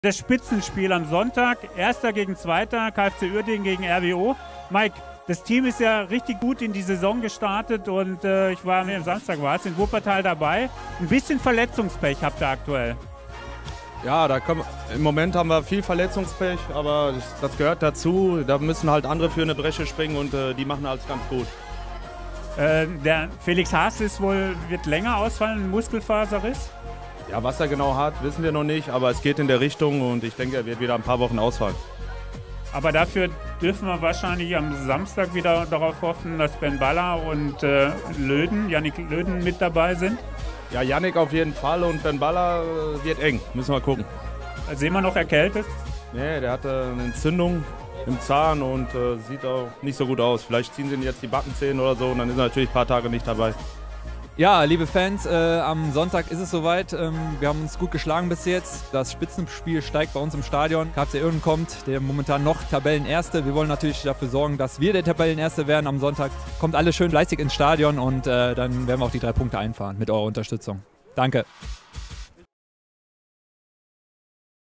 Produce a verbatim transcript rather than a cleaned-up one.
Das Spitzenspiel am Sonntag, Erster gegen Zweiter, KfC Uerdingen gegen R W O. Mike, das Team ist ja richtig gut in die Saison gestartet und äh, ich war am Samstag war es in Wuppertal dabei. Ein bisschen Verletzungspech habt ihr aktuell. Ja, da können, im Moment haben wir viel Verletzungspech, aber das, das gehört dazu. Da müssen halt andere für eine Bresche springen und äh, die machen alles ganz gut. Äh, der Felix Haas ist wohl, wird länger ausfallen, ein Muskelfaserriss. Ja, was er genau hat, wissen wir noch nicht, aber es geht in der Richtung und ich denke, er wird wieder ein paar Wochen ausfallen. Aber dafür dürfen wir wahrscheinlich am Samstag wieder darauf hoffen, dass Ben Baller und äh, Löden, Yannick Löden mit dabei sind. Ja, Yannick auf jeden Fall und Ben Baller äh, wird eng, müssen wir gucken. Sehen wir noch erkältet? Nee, der hatte eine Entzündung im Zahn und äh, sieht auch nicht so gut aus. Vielleicht ziehen sie ihn jetzt die Backenzähne oder so und dann ist er natürlich ein paar Tage nicht dabei. Ja, liebe Fans, äh, am Sonntag ist es soweit. Ähm, wir haben uns gut geschlagen bis jetzt. Das Spitzenspiel steigt bei uns im Stadion. KfC Uerdingen kommt, der momentan noch Tabellenerste. Wir wollen natürlich dafür sorgen, dass wir der Tabellenerste werden am Sonntag. Kommt alle schön fleißig ins Stadion und äh, dann werden wir auch die drei Punkte einfahren mit eurer Unterstützung. Danke.